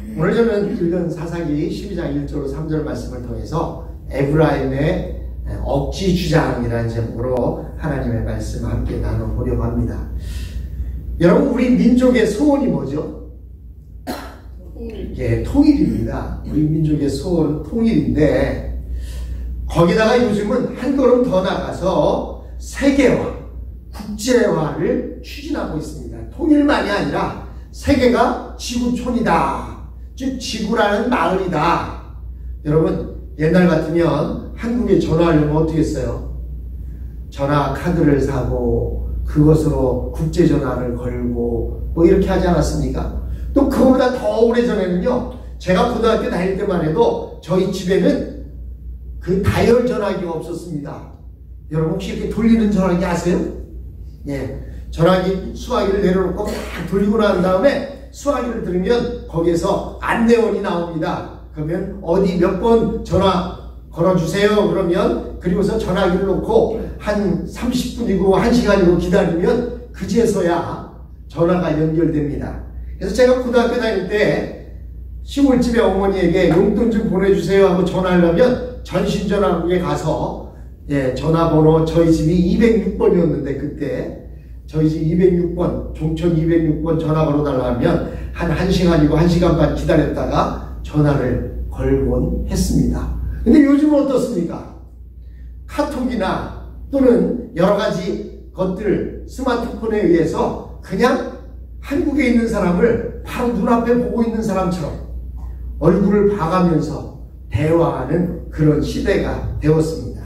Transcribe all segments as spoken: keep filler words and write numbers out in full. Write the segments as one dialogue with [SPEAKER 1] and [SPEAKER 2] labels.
[SPEAKER 1] 오늘 저는 읽은 사사기 십이 장 일 절로 삼 절 말씀을 통해서 에브라임의 억지 주장이라는 제목으로 하나님의 말씀을 함께 나눠보려고 합니다. 여러분, 우리 민족의 소원이 뭐죠? 예, 통일입니다. 우리 민족의 소원 통일인데, 거기다가 요즘은 한 걸음 더 나가서 세계화, 국제화를 추진하고 있습니다. 통일만이 아니라 세계가 지구촌이다. 즉 지구라는 마을이다. 여러분, 옛날 같으면 한국에 전화하려면 어떻게 했어요? 전화 카드를 사고 그것으로 국제전화를 걸고 뭐 이렇게 하지 않았습니까? 또 그거보다 더 오래전에는요, 제가 고등학교 다닐 때만 해도 저희 집에는 그 다이얼 전화기가 없었습니다. 여러분 혹시 이렇게 돌리는 전화기 아세요? 예, 전화기 수화기를 내려놓고 막 돌리고 난 다음에 수화기를 들으면 거기에서 안내원이 나옵니다. 그러면 어디 몇 번 전화 걸어주세요. 그러면 그리고서 전화기를 놓고 한 삼십 분이고 한 시간이고 기다리면 그제서야 전화가 연결됩니다. 그래서 제가 고등학교 다닐 때 시골집에 어머니에게 용돈 좀 보내주세요 하고 전화하려면 전신전화국에 가서, 예, 전화번호 저희 집이 이백육 번이었는데 그때 저희 집 이백육 번, 종천 이백육 번 전화 걸어달라면 한 1시간이고 한 시간 반 기다렸다가 전화를 걸곤 했습니다. 근데 요즘은 어떻습니까? 카톡이나 또는 여러 가지 것들, 스마트폰에 의해서 그냥 한국에 있는 사람을 바로 눈앞에 보고 있는 사람처럼 얼굴을 봐가면서 대화하는 그런 시대가 되었습니다.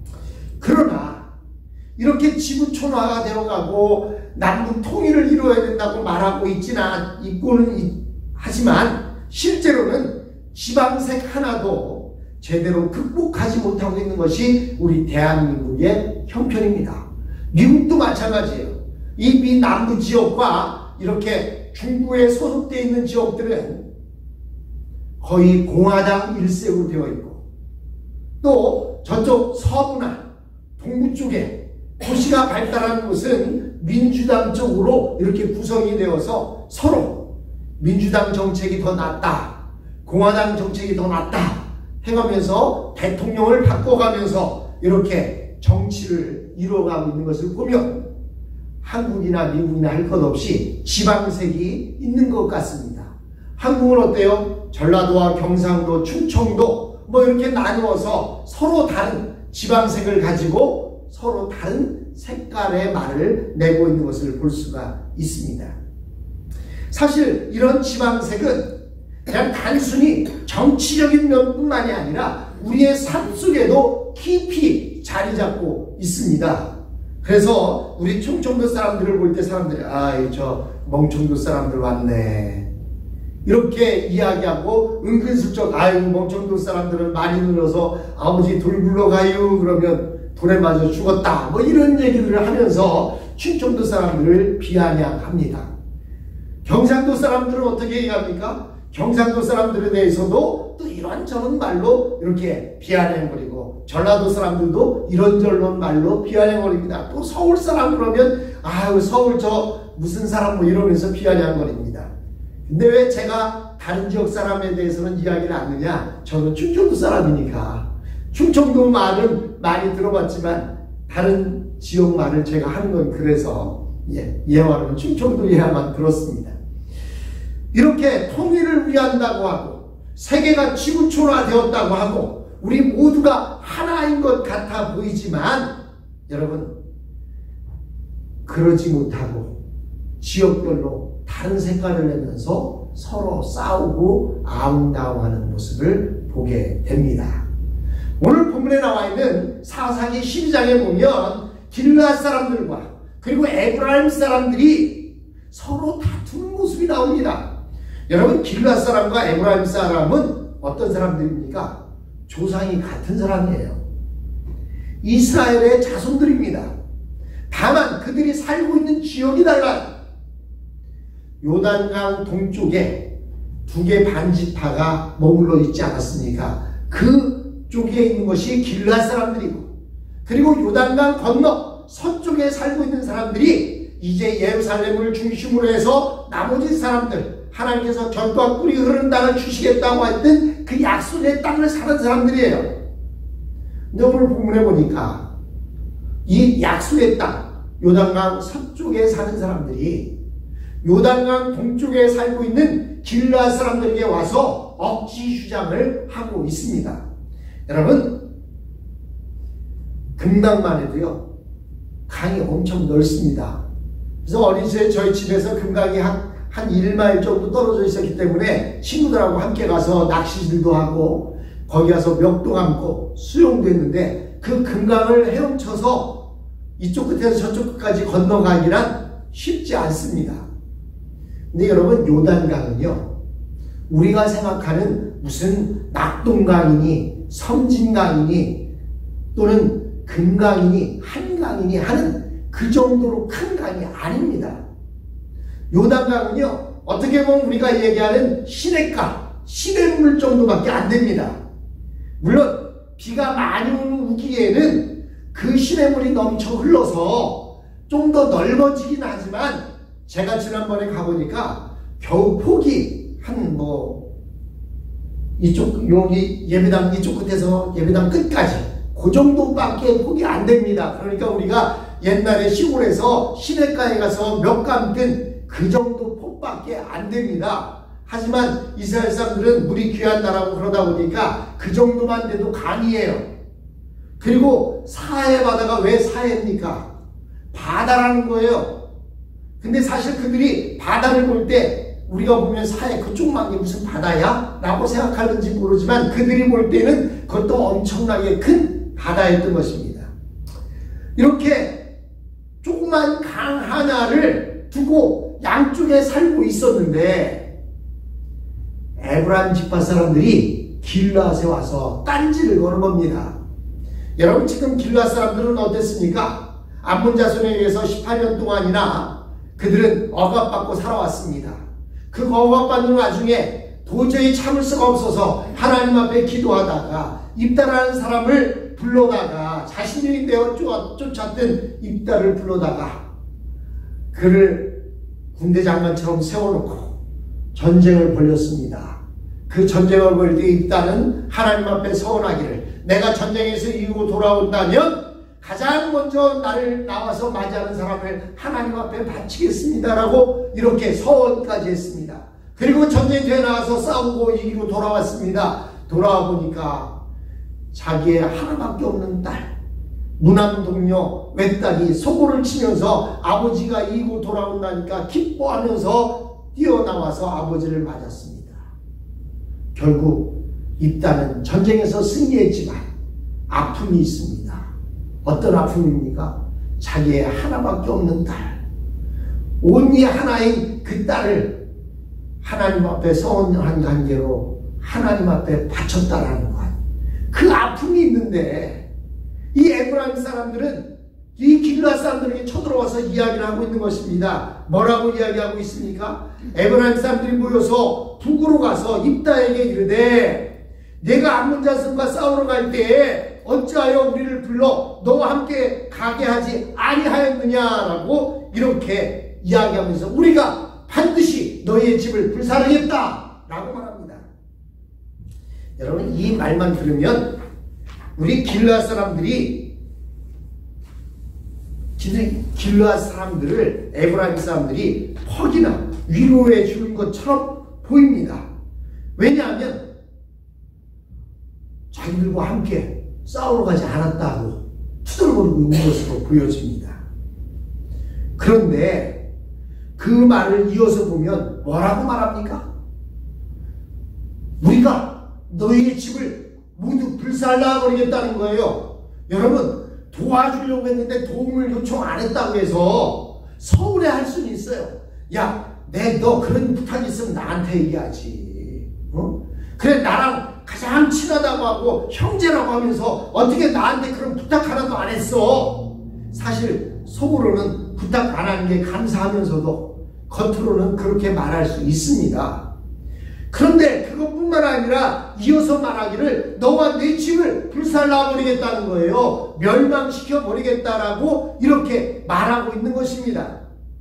[SPEAKER 1] 그러나 이렇게 지구촌화가 되어가고 남북 통일을 이루어야 된다고 말하고 있지는 있고는 하지만 실제로는 지방색 하나도 제대로 극복하지 못하고 있는 것이 우리 대한민국의 형편입니다. 미국도 마찬가지예요. 이 미남부 지역과 이렇게 중부에 소속되어 있는 지역들은 거의 공화당 일색으로 되어 있고, 또 저쪽 서부나 동부 쪽에 도시가 발달하는 곳은 민주당 쪽으로 이렇게 구성이 되어서 서로 민주당 정책이 더 낫다, 공화당 정책이 더 낫다 해가면서 대통령을 바꿔가면서 이렇게 정치를 이루어가고 있는 것을 보면 한국이나 미국이나 할 것 없이 지방색이 있는 것 같습니다. 한국은 어때요? 전라도와 경상도, 충청도 뭐 이렇게 나누어서 서로 다른 지방색을 가지고 서로 다른 색깔의 말을 내고 있는 것을 볼 수가 있습니다. 사실 이런 지방색은 그냥 단순히 정치적인 면뿐만이 아니라 우리의 삶 속에도 깊이 자리 잡고 있습니다. 그래서 우리 충청도 사람들을 볼 때 사람들이 아이 저 멍청도 사람들 왔네 이렇게 이야기하고, 은근슬쩍 아이고 멍청도 사람들은 많이 늘어서 아버지 돌 굴러가요 그러면 돌에 맞아 죽었다 뭐 이런 얘기들을 하면서 충청도 사람들을 비아냥합니다. 경상도 사람들은 어떻게 얘기합니까? 경상도 사람들에 대해서도 또 이런저런 말로 이렇게 비아냥거리고, 전라도 사람들도 이런저런 말로 비아냥거립니다. 또 서울 사람 그러면 아유 서울 저 무슨 사람 뭐 이러면서 비아냥거립니다. 근데 왜 제가 다른 지역 사람에 대해서는 이야기를 안 하느냐? 저는 충청도 사람이니까. 충청도 말은 많이 들어봤지만 다른 지역 말을 제가 하는 건 그래서 예, 예화로는 충청도 예화만 들었습니다. 이렇게 통일을 위한다고 하고 세계가 지구촌화 되었다고 하고 우리 모두가 하나인 것 같아 보이지만 여러분, 그러지 못하고 지역별로 다른 색깔을 내면서 서로 싸우고 아웅다웅하는 모습을 보게 됩니다. 오늘 본문에 나와 있는 사사기 십이 장에 보면 길르앗 사람들과 그리고 에브라임 사람들이 서로 다투는 모습이 나옵니다. 여러분, 길르앗 사람과 에브라임 사람은 어떤 사람들입니까? 조상이 같은 사람이에요. 이스라엘의 자손들입니다. 다만 그들이 살고 있는 지역이 달라요. 요단강 동쪽에 두 개 반지파가 머물러 있지 않았습니까? 그 쪽에 있는 것이 길르앗 사람들이고, 그리고 요단강 건너 서쪽에 살고 있는 사람들이 이제 예루살렘을 중심으로 해서 나머지 사람들, 하나님께서 젖과 꿀이 흐르는 땅을 주시겠다고 했던 그 약속의 땅을 사는 사람들이에요. 근데 오늘 본문에 보니까 이 약속의 땅, 요단강 서쪽에 사는 사람들이 요단강 동쪽에 살고 있는 길르앗 사람들에게 와서 억지 주장을 하고 있습니다. 여러분, 금강만 해도요, 강이 엄청 넓습니다. 그래서 어린 시절에 저희 집에서 금강이 한, 한 일 마일 정도 떨어져 있었기 때문에 친구들하고 함께 가서 낚시질도 하고 거기 가서 멱도 감고 수영도 했는데 그 금강을 헤엄쳐서 이쪽 끝에서 저쪽 끝까지 건너가기란 쉽지 않습니다. 근데 여러분, 요단강은요, 우리가 생각하는 무슨 낙동강이니 섬진강이니 또는 금강이니 한강이니 하는 그 정도로 큰 강이 아닙니다. 요단강은요, 어떻게 보면 우리가 얘기하는 시냇강, 시냇물 정도밖에 안 됩니다. 물론 비가 많이 오는 우기에는 그 시냇물이 넘쳐 흘러서 좀 더 넓어지긴 하지만 제가 지난번에 가보니까 겨우 폭이 한 뭐 이쪽 여기 예배당 이쪽 끝에서 예배당 끝까지 그 정도밖에 폭이 안 됩니다. 그러니까 우리가 옛날에 시골에서 시냇가에 가서 몇 감든 그 정도 폭밖에 안 됩니다. 하지만 이스라엘 사람들은 물이 귀한 나라고 그러다 보니까 그 정도만 돼도 강이에요. 그리고 사해 바다가 왜 사해입니까? 바다라는 거예요. 근데 사실 그들이 바다를 볼 때 우리가 보면 사해 그쪽만 게 무슨 바다야? 라고 생각하는지 모르지만 그들이 볼 때는 그것도 엄청나게 큰 바다였던 것입니다. 이렇게 조그만 강 하나를 두고 양쪽에 살고 있었는데 에브라임 지파 사람들이 길르앗에 와서 딴지를 거는 겁니다. 여러분, 지금 길르앗 사람들은 어땠습니까? 암몬 자손에 의해서 십팔 년 동안이나 그들은 억압받고 살아왔습니다. 그 억압받는 와중에 도저히 참을 수가 없어서 하나님 앞에 기도하다가 입다라는 사람을 불러다가 자신들이 내어 쫓았던 입다를 불러다가 그를 군대 장관처럼 세워놓고 전쟁을 벌였습니다. 그 전쟁을 벌일 때 입다는 하나님 앞에 서원하기를, 내가 전쟁에서 이기고 돌아온다면 가장 먼저 나를 나와서 맞이하는 사람을 하나님 앞에 바치겠습니다라고 이렇게 서원까지 했습니다. 그리고 전쟁터에 나와서 싸우고 이기고 돌아왔습니다. 돌아와 보니까 자기의 하나밖에 없는 딸, 무남 동료 외딸이 소고를 치면서 아버지가 이기고 돌아온다니까 기뻐하면서 뛰어나와서 아버지를 맞았습니다. 결국 입다는 전쟁에서 승리했지만 아픔이 있습니다. 어떤 아픔입니까? 자기의 하나밖에 없는 딸, 온리 하나인 그 딸을 하나님 앞에 서원한 관계로 하나님 앞에 바쳤다라는 것, 그 아픔이 있는데 이 에브라임 사람들은 이 길르앗 사람들에게 쳐들어와서 이야기를 하고 있는 것입니다. 뭐라고 이야기하고 있습니까? 에브라임 사람들이 모여서 북으로 가서 입다에게 이르되, 내가 암몬 자손과 싸우러 갈 때에 어찌하여 우리를 불러 너와 함께 가게 하지 아니하였느냐라고 이렇게 이야기하면서 우리가 반드시 너희의 집을 불사르겠다 라고 말합니다. 여러분, 이 말만 들으면 우리 길르앗 사람들이 길르앗 사람들을 에브라임 사람들이 퍽이나 위로해 주는 것처럼 보입니다. 왜냐하면 자기들과 함께 싸우러 가지 않았다고 투덜거리고 있는 것으로 보여집니다. 그런데 그 말을 이어서 보면 뭐라고 말합니까? 우리가 너희의 집을 모두 불살라 버리겠다는 거예요. 여러분, 도와주려고 했는데 도움을 요청 안 했다고 해서 서운해할 수는 있어요. 야, 내 너 그런 부탁이 있으면 나한테 얘기하지. 어? 그래, 나랑 가장 친하다고 하고 형제라고 하면서 어떻게 나한테 그런 부탁 하나도 안 했어? 사실 속으로는 부탁 안 하는 게 감사하면서도 겉으로는 그렇게 말할 수 있습니다. 그런데 그것뿐만 아니라 이어서 말하기를 너와 내 집을 불살라 버리겠다는 거예요. 멸망시켜 버리겠다라고 이렇게 말하고 있는 것입니다.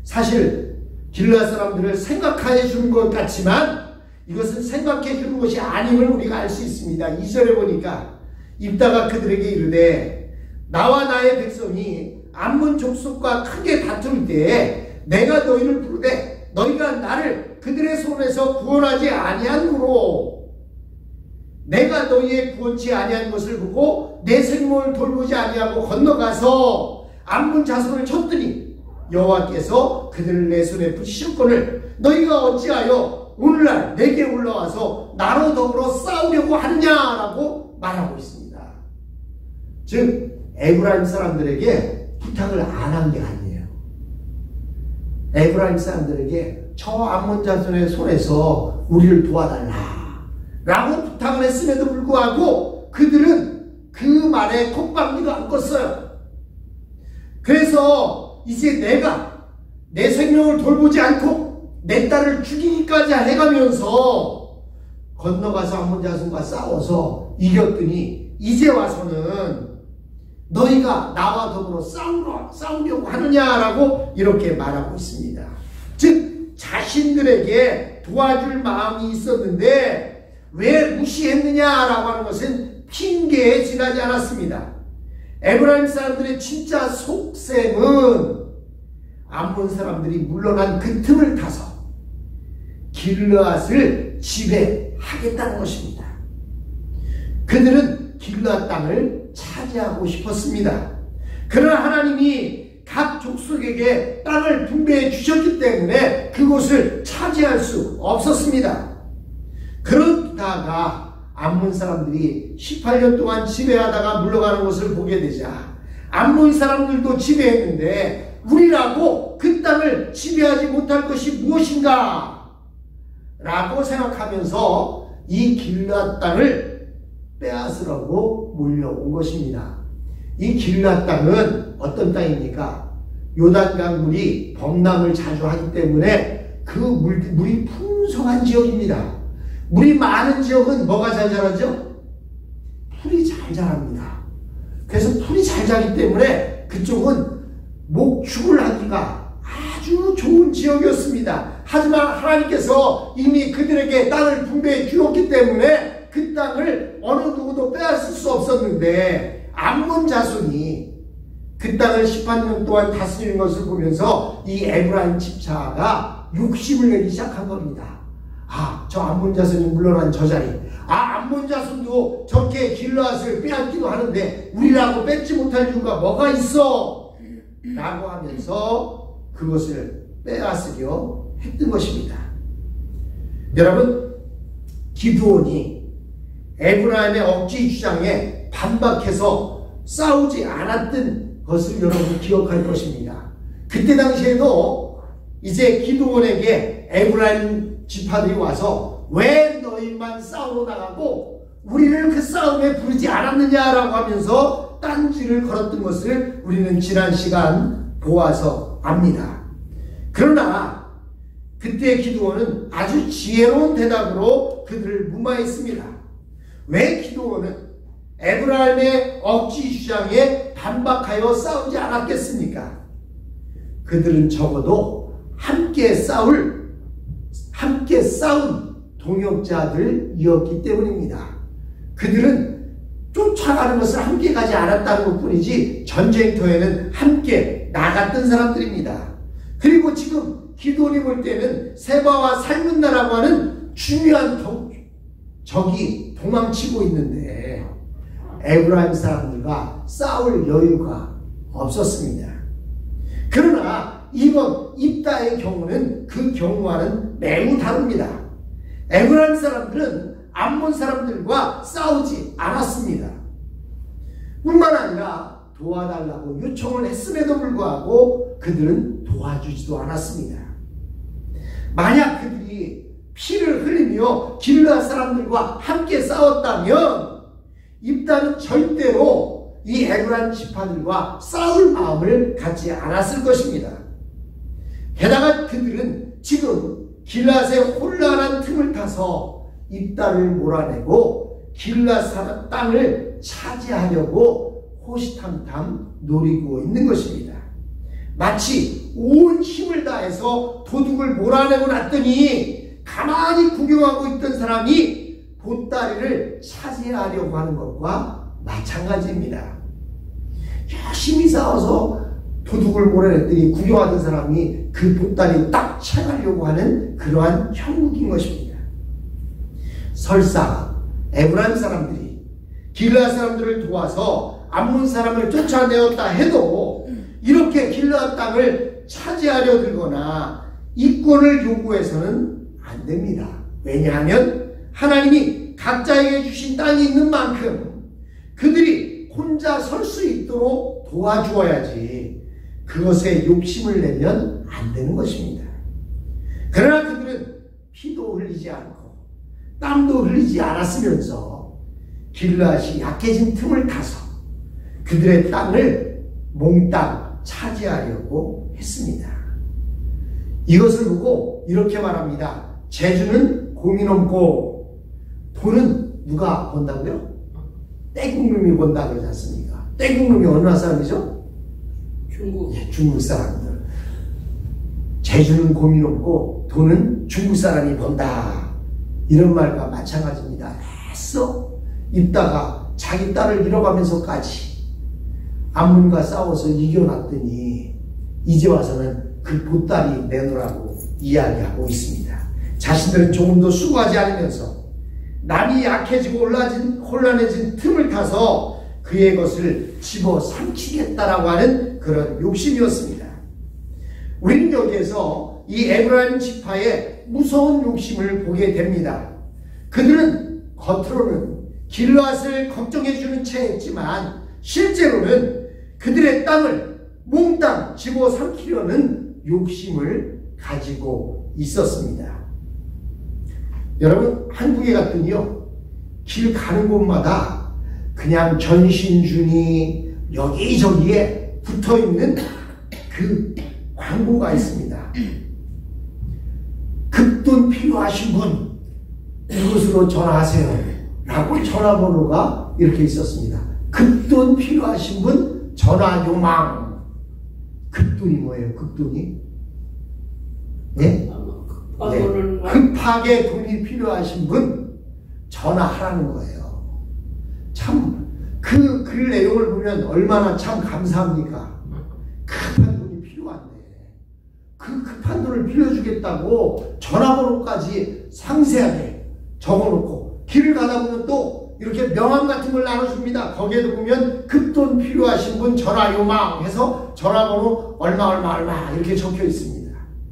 [SPEAKER 1] 사실 길르앗 사람들을 생각해 주는 것 같지만 이것은 생각해 주는 것이 아님을 우리가 알 수 있습니다. 이 절에 보니까 입다가 그들에게 이르되 나와 나의 백성이 암몬 족속과 크게 다툴 때에 내가 너희를 부르되 너희가 나를 그들의 손에서 구원하지 아니하므로 내가 너희의 구원치 아니한 것을 보고 내 생명을 돌보지 아니하고 건너가서 암몬 자손을 쳤더니 여호와께서 그들을 내 손에 붙이셨거늘 너희가 어찌하여 오늘날 내게 올라와서 나로 더불어 싸우려고 하느냐라고 말하고 있습니다. 즉 에브라임 사람들에게 부탁을 안 한 게 아니에요. 에브라임 사람들에게 저 암몬 자손의 손에서 우리를 도와달라 라고 부탁을 했음에도 불구하고 그들은 그 말에 콧방귀도 안 껐어요. 그래서 이제 내가 내 생명을 돌보지 않고 내 딸을 죽이기까지 해가면서 건너가서 암몬 자손과 싸워서 이겼더니 이제 와서는 너희가 나와 더불어 싸우러, 싸우려고 하느냐라고 이렇게 말하고 있습니다. 즉 자신들에게 도와줄 마음이 있었는데 왜 무시했느냐라고 하는 것은 핑계에 지나지 않았습니다. 에브라임 사람들의 진짜 속셈은 암몬 사람들이 물러난 그 틈을 타서 길르앗을 지배하겠다는 것입니다. 그들은 길르앗 땅을 차지하고 싶었습니다. 그러나 하나님이 각 족속에게 땅을 분배해 주셨기 때문에 그곳을 차지할 수 없었습니다. 그러다가 암몬 사람들이 십팔 년 동안 지배하다가 물러가는 것을 보게 되자 암몬 사람들도 지배했는데 우리라고 그 땅을 지배하지 못할 것이 무엇인가 라고 생각하면서 이 길르앗 땅을 빼앗으려고 몰려온 것입니다. 이 길르앗 땅은 어떤 땅입니까? 요단강 물이 범람을 자주 하기 때문에 그 물, 물이 풍성한 지역입니다. 물이 많은 지역은 뭐가 잘 자라죠? 풀이 잘 자랍니다. 그래서 풀이 잘 자기 때문에 그쪽은 목축을 하기가 아주 좋은 지역이었습니다. 하지만 하나님께서 이미 그들에게 땅을 분배해 주었기 때문에 그 땅을 어느 누구도 빼앗을 수 없었는데 암몬 자손이 그 땅을 십팔 년 동안 다스리는 것을 보면서 이 에브라임 집차가 욕심을 내기 시작한 겁니다. 아, 저 암몬 자손이 물러난 저 자리. 아, 암몬 자손도 저렇게 길르앗을 빼앗기도 하는데 우리라고 뺏지 못할 이유가 뭐가 있어? 라고 하면서 그것을 빼앗으려 했던 것입니다. 여러분, 기드온이 에브라임의 억지 주장에 반박해서 싸우지 않았던 것을 여러분 기억할 것입니다. 그때 당시에도 이제 기드온에게 에브라임 지파들이 와서 왜 너희만 싸우러 나가고 우리를 그 싸움에 부르지 않았느냐라고 하면서 딴지를 걸었던 것을 우리는 지난 시간 보아서 압니다. 그러나 그때 기드온은 아주 지혜로운 대답으로 그들을 무마했습니다. 왜 기드온은 에브라임의 억지 주장에 반박하여 싸우지 않았겠습니까? 그들은 적어도 함께 싸울 함께 싸운 동역자들이었기 때문입니다. 그들은 쫓아가는 것을 함께 가지 않았다는 것 뿐이지 전쟁터에는 함께 나갔던 사람들입니다. 그리고 지금 기드온이 볼 때는 세바와 살문나라고 하는 중요한 적이 도망치고 있는데 에브라임 사람들과 싸울 여유가 없었습니다. 그러나 이번 입다의 경우는 그 경우와는 매우 다릅니다. 에브라임 사람들은 암몬 사람들과 싸우지 않았습니다. 뿐만 아니라 도와달라고 요청을 했음에도 불구하고 그들은 도와주지도 않았습니다. 만약 그들이 피를 흘리며 길르앗 사람들과 함께 싸웠다면 입다는 절대로 이 에브라임 지파들과 싸울 마음을 갖지 않았을 것입니다. 게다가 그들은 지금 길르앗의 혼란한 틈을 타서 입다를 몰아내고 길르앗 땅을 차지하려고 호시탐탐 노리고 있는 것입니다. 마치 온 힘을 다해서 도둑을 몰아내고 났더니 가만히 구경하고 있던 사람이 보따리를 차지하려고 하는 것과 마찬가지입니다. 열심히 싸워서 도둑을 몰아냈더니 구경하던 사람이 그 보따리 딱 채가려고 하는 그러한 형국인 것입니다. 설사 에브라임 사람들이 길르앗 사람들을 도와서 암몬 사람을 쫓아내었다 해도 이렇게 길르앗 땅을 차지하려 들거나 이권을 요구해서는 안 됩니다. 왜냐하면 하나님이 각자에게 주신 땅이 있는 만큼 그들이 혼자 설 수 있도록 도와주어야지 그것에 욕심을 내면 안 되는 것입니다. 그러나 그들은 피도 흘리지 않고 땀도 흘리지 않았으면서 길르앗이 약해진 틈을 타서 그들의 땅을 몽땅 차지하려고 했습니다. 이것을 보고 이렇게 말합니다. 재주는 곰이 넘고 돈은 누가 번다고요? 떼국놈이 번다 그러지 않습니까? 떼국놈이 어느 나라 사람이죠?
[SPEAKER 2] 중국.
[SPEAKER 1] 예, 중국 사람들. 재주는 곰이 넘고 돈은 중국 사람이 번다. 이런 말과 마찬가지입니다. 애써 입다가 자기 딸을 잃어가면서까지 암몬과 싸워서 이겨놨더니 이제 와서는 그 보따리 내놓으라고 이야기하고 있습니다. 자신들은 조금 더 수고하지 않으면서 남이 약해지고 혼란해진, 혼란해진 틈을 타서 그의 것을 집어삼키겠다라고 하는 그런 욕심이었습니다. 우리는 여기에서 이 에브라임 지파의 무서운 욕심을 보게 됩니다. 그들은 겉으로는 길르앗을 걱정해주는 채 했지만 실제로는 그들의 땅을 몽땅 집어삼키려는 욕심을 가지고 있었습니다. 여러분, 한국에 갔더니요, 길 가는 곳마다 그냥 전신준이 여기저기에 붙어있는 그 광고가 있습니다. 급돈 필요하신 분 이곳으로 전화하세요 라고 전화번호가 이렇게 있었습니다. 급돈 필요하신 분 전화 요망. 급돈이 뭐예요? 급돈이? 예? 네. 급하게 돈이 필요하신 분 전화하라는 거예요. 참 그 글 내용을 보면 얼마나 참 감사합니까? 급한 돈이 필요한데 그 급한 돈을 빌려주겠다고 전화번호까지 상세하게 적어놓고 길을 가다 보면 또 이렇게 명함 같은 걸 나눠줍니다. 거기에도 보면 급돈 필요하신 분 전화 요망 해서 전화번호 얼마 얼마 얼마 이렇게 적혀 있습니다.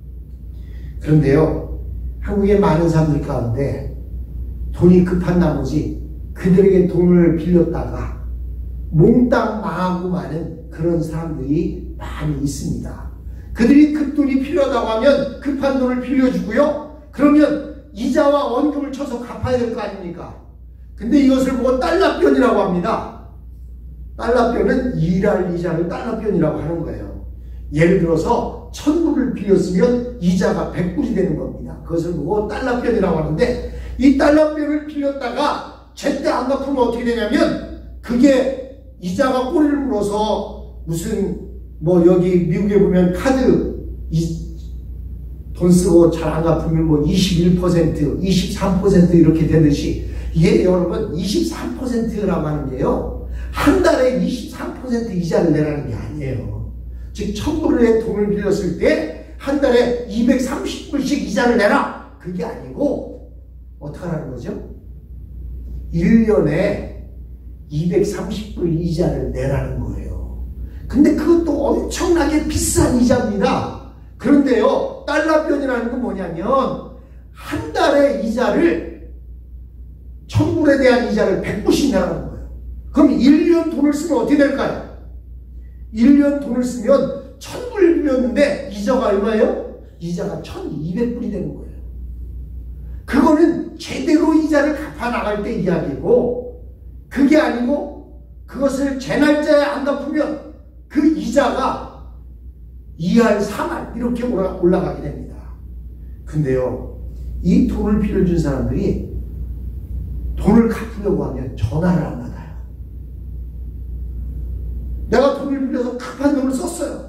[SPEAKER 1] 그런데요, 한국의 많은 사람들 가운데 돈이 급한 나머지 그들에게 돈을 빌렸다가 몽땅 망하고 마는 그런 사람들이 많이 있습니다. 그들이 급돈이 필요하다고 하면 급한 돈을 빌려주고요. 그러면 이자와 원금을 쳐서 갚아야 될 거 아닙니까? 근데 이것을 보고 달러변이라고 합니다. 달러변은 일할 이자를 달러변이라고 하는 거예요. 예를 들어서 천 불을 빌렸으면 이자가 백 불이 되는 겁니다. 그것을 보고 달러변이라고 하는데 이 달러변을 빌렸다가 제때 안 갚으면 어떻게 되냐면 그게 이자가 꼬리를 물어서 무슨 뭐 여기 미국에 보면 카드 이, 돈 쓰고 잘 안 갚으면 뭐 이십일 퍼센트, 이십삼 퍼센트 이렇게 되듯이 이게 여러분 이십삼 퍼센트라고 하는 게요. 한 달에 이십삼 퍼센트 이자를 내라는 게 아니에요. 즉 천 불의 돈을 빌렸을 때 한 달에 이백삼십 불씩 이자를 내라. 그게 아니고 어떻게 하라는 거죠? 일 년에 이백삼십 불 이자를 내라는 거예요. 근데 그것도 엄청나게 비싼 이자입니다. 그런데요, 달러변이라는 건 뭐냐면 한 달에 이자를 천 불에 대한 이자를 백 불씩 내라는 거예요. 그럼 일 년 돈을 쓰면 어떻게 될까요? 일 년 돈을 쓰면 천 불 빌렸는데 이자가 얼마예요? 이자가 천이백 불이 되는 거예요. 그거는 제대로 이자를 갚아 나갈 때 이야기고, 그게 아니고 그것을 제 날짜에 안 갚으면 그 이자가 이 할, 삼 할 이렇게 올라가게 됩니다. 근데요, 이 돈을 빌려준 사람들이 돈을 갚으려고 하면 전화를 안 받아요. 내가 돈을 빌려서 급한 돈을 썼어요.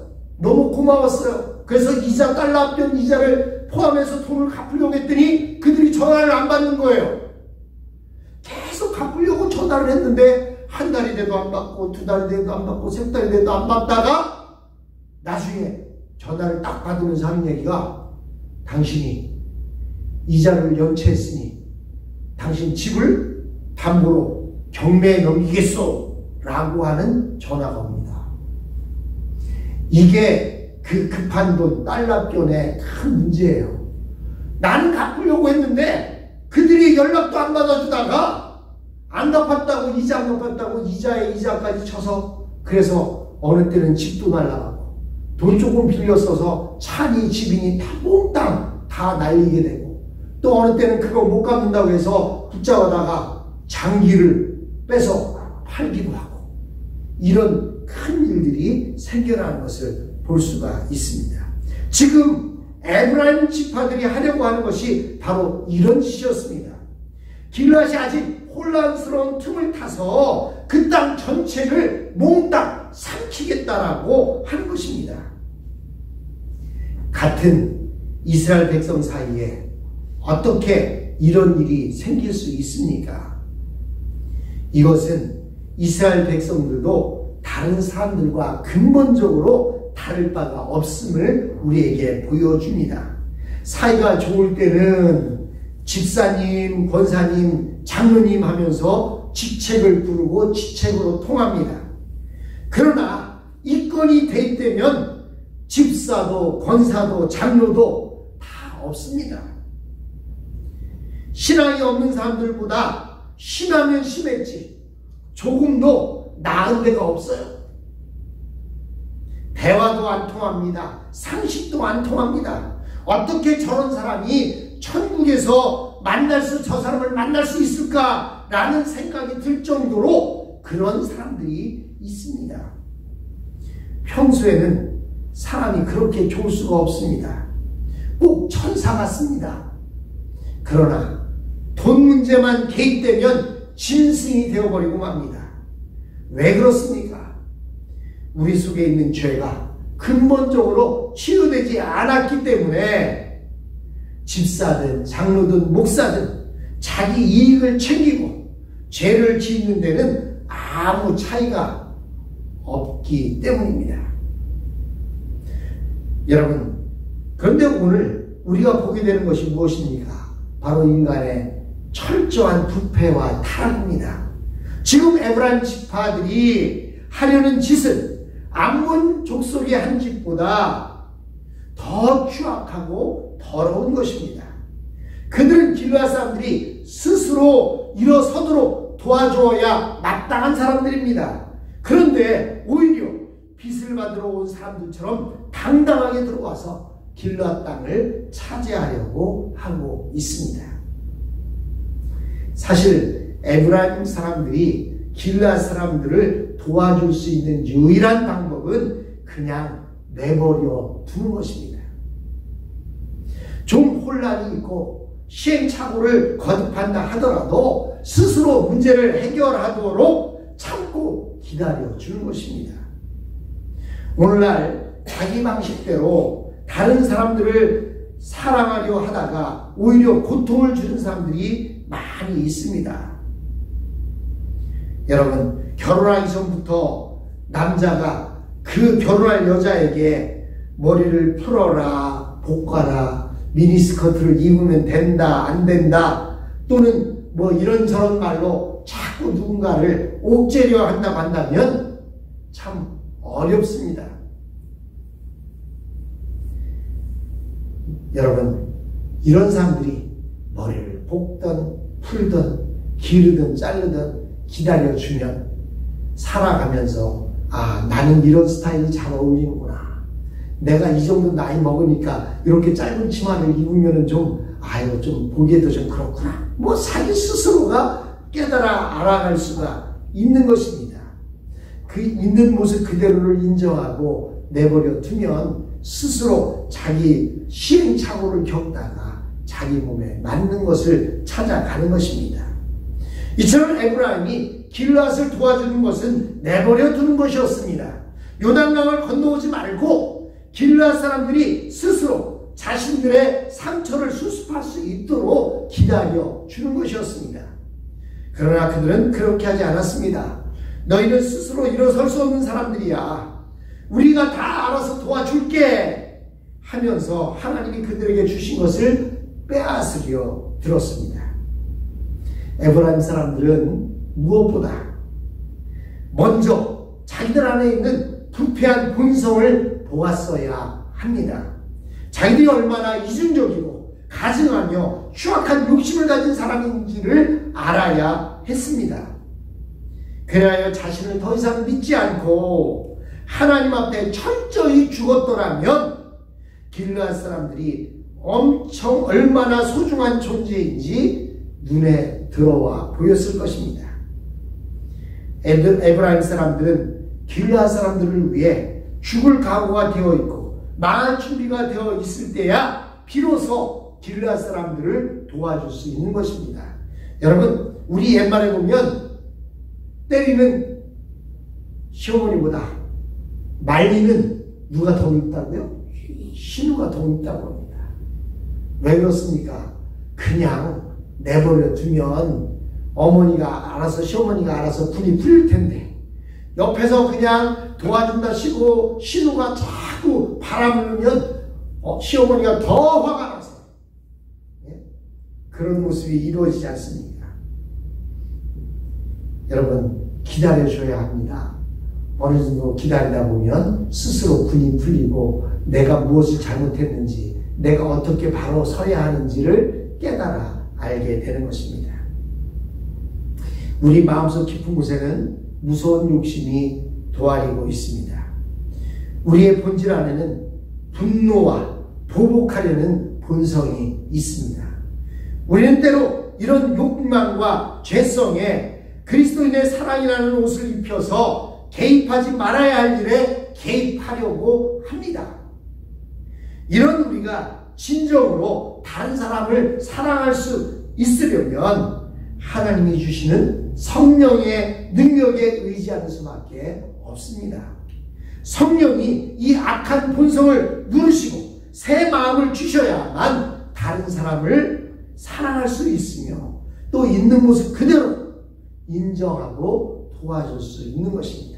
[SPEAKER 1] 너무 고마웠어요. 그래서 이자, 달러 합병 이자를 포함해서 돈을 갚으려고 했더니 그들이 전화를 안 받는 거예요. 계속 갚으려고 전화를 했는데 한 달이 돼도 안 받고 두 달이 돼도 안 받고 세 달이 돼도 안 받다가 나중에 전화를 딱 받으면서 하는 얘기가, 당신이 이자를 연체했으니 당신 집을 담보로 경매에 넘기겠소 라고 하는 전화가 옵니다. 이게 그 급한 돈 달러변의 큰 문제예요. 나는 갚으려고 했는데 그들이 연락도 안 받아주다가 안 갚았다고, 이자 안 갚았다고 이자에 이자까지 쳐서, 그래서 어느 때는 집도 날라가고 돈 조금 빌려 써서 차니 집이니 다 몽땅 다 날리게 되고, 또 어느 때는 그거 못 갚는다고 해서 붙잡아다가 장기를 빼서 팔기도 하고, 이런 큰 일들이 생겨나는 것을 볼 수가 있습니다. 지금 에브라임 지파들이 하려고 하는 것이 바로 이런 짓이었습니다. 길앗이 아직 혼란스러운 틈을 타서 그 땅 전체를 몽땅 삼키겠다라고 하는 것입니다. 같은 이스라엘 백성 사이에 어떻게 이런 일이 생길 수 있습니까? 이것은 이스라엘 백성들도 다른 사람들과 근본적으로 다를 바가 없음을 우리에게 보여줍니다. 사이가 좋을 때는 집사님, 권사님, 장로님 하면서 직책을 부르고 직책으로 통합니다. 그러나 이건이 될 때면 집사도 권사도 장로도 다 없습니다. 신앙이 없는 사람들보다 심하면 심했지 조금도 나은 데가 없어요. 대화도 안 통합니다. 상식도 안 통합니다. 어떻게 저런 사람이 천국에서 만날 수, 저 사람을 만날 수 있을까라는 생각이 들 정도로 그런 사람들이 있습니다. 평소에는 사람이 그렇게 좋을 수가 없습니다. 꼭 천사 같습니다. 그러나 돈 문제만 개입되면 짐승이 되어버리고 맙니다. 왜 그렇습니까? 우리 속에 있는 죄가 근본적으로 치유되지 않았기 때문에 집사든 장로든 목사든 자기 이익을 챙기고 죄를 짓는 데는 아무 차이가 없기 때문입니다. 여러분, 그런데 오늘 우리가 보게 되는 것이 무엇입니까? 바로 인간의 철저한 부패와 타락입니다. 지금 에브라임 지파들이 하려는 짓은 암몬 족속의 한 짓보다 더 추악하고 더러운 것입니다. 그들은 길르앗 사람들이 스스로 일어서도록 도와줘야 마땅한 사람들입니다. 그런데 오히려 빚을 받으러 온 사람들처럼 당당하게 들어와서 길르앗 땅을 차지하려고 하고 있습니다. 사실 에브라임 사람들이 길르앗 사람들을 도와줄 수 있는 유일한 방법은 그냥 내버려 두는 것입니다. 좀 혼란이 있고 시행착오를 거듭한다 하더라도 스스로 문제를 해결하도록 참고 기다려주는 것입니다. 오늘날 자기 방식대로 다른 사람들을 사랑하려 하다가 오히려 고통을 주는 사람들이 많이 있습니다. 여러분, 결혼하기 전부터 남자가 그 결혼할 여자에게 머리를 풀어라, 볶아라, 미니스커트를 입으면 된다, 안 된다, 또는 뭐 이런저런 말로 자꾸 누군가를 옥죄려 한다고 한다면 참 어렵습니다. 여러분, 이런 사람들이 머리를 볶든 풀든 기르든 자르든 기다려주면 살아가면서 아, 나는 이런 스타일이 잘 어울리는구나. 내가 이 정도 나이 먹으니까 이렇게 짧은 치마를 입으면 좀 아유 좀 보기에도 좀 그렇구나. 뭐 자기 스스로가 깨달아 알아갈 수가 있는 것입니다. 그 있는 모습 그대로를 인정하고 내버려 두면 스스로 자기 시행착오를 겪다가 자기 몸에 맞는 것을 찾아가는 것입니다. 이처럼 에브라임이 길르앗을 도와주는 것은 내버려 두는 것이었습니다. 요단강을 건너오지 말고 길르앗 사람들이 스스로 자신들의 상처를 수습할 수 있도록 기다려 주는 것이었습니다. 그러나 그들은 그렇게 하지 않았습니다. 너희는 스스로 일어설 수 없는 사람들이야. 우리가 다 알아서 도와줄게 하면서 하나님이 그들에게 주신 것을 빼앗으려 들었습니다. 에브라임 사람들은 무엇보다 먼저 자기들 안에 있는 부패한 본성을 보았어야 합니다. 자기들이 얼마나 이중적이고 가증하며 추악한 욕심을 가진 사람인지를 알아야 했습니다. 그래야 자신을 더 이상 믿지 않고 하나님 앞에 철저히 죽었더라면 길르앗 사람들이 엄청 얼마나 소중한 존재인지 눈에 들어와 보였을 것입니다. 에브라임 사람들은 길르앗 사람들을 위해 죽을 각오가 되어 있고 망할 준비가 되어 있을 때야 비로소 길르앗 사람들을 도와줄 수 있는 것입니다. 여러분, 우리 옛말에 보면 때리는 시어머니보다 말리는 누가 더 밉다고요? 신우가 더 밉다고 합니다. 왜 그렇습니까? 그냥 내버려 두면 어머니가 알아서, 시어머니가 알아서 분이 풀릴 텐데 옆에서 그냥 도와준다 치고 신우가 자꾸 바람을 넣으면 어, 시어머니가 더 화가 나서 예? 그런 모습이 이루어지지 않습니까? 여러분, 기다려줘야 합니다. 어느 정도 기다리다 보면 스스로 분이 풀리고 내가 무엇을 잘못했는지, 내가 어떻게 바로 서야 하는지를 깨달아 알게 되는 것입니다. 우리 마음속 깊은 곳에는 무서운 욕심이 도아리고 있습니다. 우리의 본질 안에는 분노와 보복하려는 본성이 있습니다. 우리는 때로 이런 욕망과 죄성에 그리스도인의 사랑이라는 옷을 입혀서 개입하지 말아야 할 일에 개입하려고 합니다. 이런 우리가 진정으로 다른 사람을 사랑할 수 있으려면 하나님이 주시는 성령의 능력에 의지하는 수밖에 없습니다. 성령이 이 악한 본성을 누르시고 새 마음을 주셔야만 다른 사람을 사랑할 수 있으며 또 있는 모습 그대로 인정하고 도와줄 수 있는 것입니다.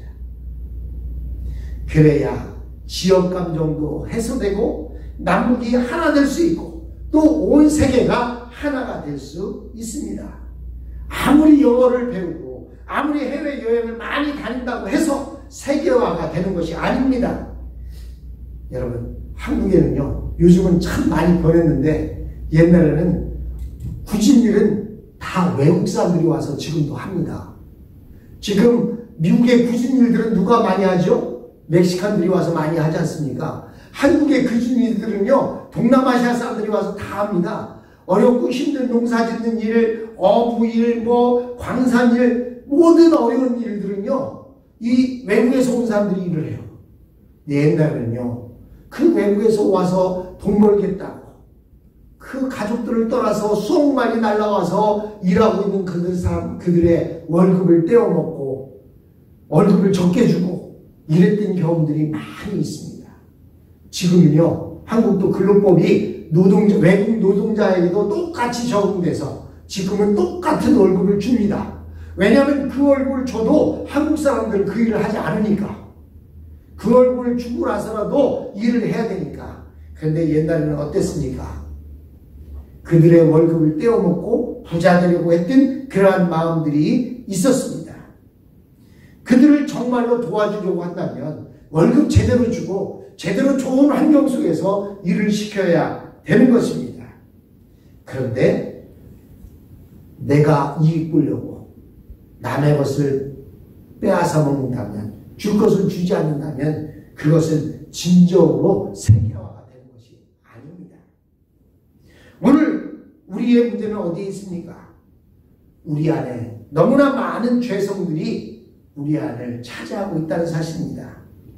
[SPEAKER 1] 그래야 지역 감정도 해소되고 남북이 하나 될 수 있고 또 온 세계가 하나가 될 수 있습니다. 아무리 영어를 배우고 아무리 해외여행을 많이 다닌다고 해서 세계화가 되는 것이 아닙니다. 여러분, 한국에는요 요즘은 참 많이 변했는데 옛날에는 굳은 일은 다 외국 사람들이 와서 지금도 합니다. 지금 미국의 굳은 일들은 누가 많이 하죠? 멕시칸들이 와서 많이 하지 않습니까? 한국의 굳은 일들은요 동남아시아 사람들이 와서 다 합니다. 어렵고 힘든 농사 짓는 일, 어부일, 뭐 광산일, 모든 어려운 일들은요 이 외국에서 온 사람들이 일을 해요. 옛날에는요 그 외국에서 와서 돈 벌겠다고 그 가족들을 떠나서 수억 마리 날라와서 일하고 있는 그들 사람, 그들의 월급을 떼어먹고 월급을 적게 주고 이랬던 경험들이 많이 있습니다. 지금은요 한국도 근로법이 노동자, 외국 노동자에게도 똑같이 적용돼서 지금은 똑같은 월급을 줍니다. 왜냐하면 그 월급을 줘도 한국 사람들은 그 일을 하지 않으니까. 그 월급을 주고 나서라도 일을 해야 되니까. 그런데 옛날에는 어땠습니까? 그들의 월급을 떼어먹고 부자 되려고 했던 그러한 마음들이 있었습니다. 그들을 정말로 도와주려고 한다면 월급 제대로 주고 제대로 좋은 환경 속에서 일을 시켜야 되는 것입니다. 그런데 내가 이익 보려고 남의 것을 빼앗아 먹는다면, 줄 것을 주지 않는다면 그것은 진정으로 세계화가 되는 것이 아닙니다. 오늘 우리의 문제는 어디에 있습니까? 우리 안에 너무나 많은 죄성들이 우리 안을 차지하고 있다는 사실입니다.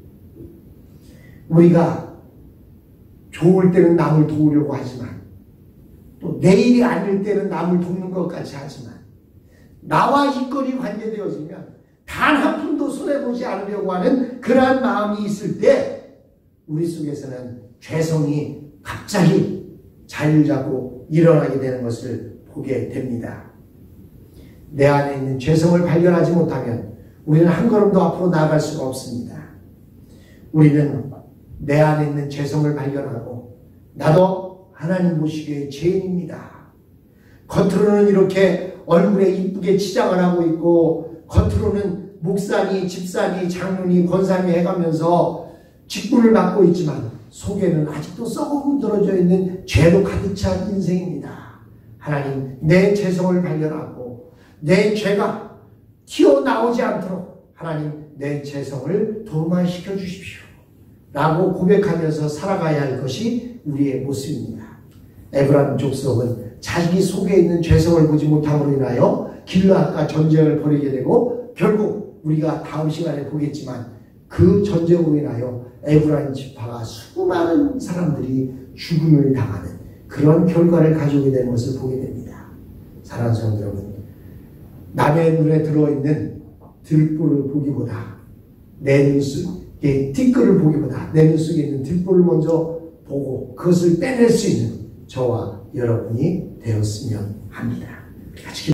[SPEAKER 1] 우리가 좋을 때는 남을 도우려고 하지만 또 내일이 아닐 때는 남을 돕는 것 같이 하지만 나와 이권이 관계되어지면 단 한 푼도 손해보지 않으려고 하는 그러한 마음이 있을 때 우리 속에서는 죄성이 갑자기 자리를 잡고 일어나게 되는 것을 보게 됩니다. 내 안에 있는 죄성을 발견하지 못하면 우리는 한 걸음도 앞으로 나아갈 수가 없습니다. 우리는 내 안에 있는 죄성을 발견하고 나도 하나님 보시기에 죄인입니다. 겉으로는 이렇게 얼굴에 이쁘게 치장을 하고 있고 겉으로는 목사니 집사니 장로니 권사니 해가면서 직분을 맡고 있지만 속에는 아직도 썩어 문드러져 있는 죄로 가득 찬 인생입니다. 하나님, 내 죄성을 발견하고 내 죄가 튀어나오지 않도록 하나님 내 죄성을 도마시켜 주십시오 라고 고백하면서 살아가야 할 것이 우리의 모습입니다. 에브라임 족속은 자기 속에 있는 죄성을 보지 못함으로 인하여 길르앗과 전쟁을 벌이게 되고 결국 우리가 다음 시간에 보겠지만 그 전쟁으로 인하여 에브라임 지파가 수많은 사람들이 죽음을 당하는 그런 결과를 가져오게 되는 것을 보게 됩니다. 사랑하는 성도 여러분, 남의 눈에 들어있는 들불을 보기보다 내 눈 속에 티끌을 보기보다 내 눈 속에 있는 들불을 먼저 보고 그것을 빼낼 수 있는 저와 여러분이 되었으면 합니다. 같이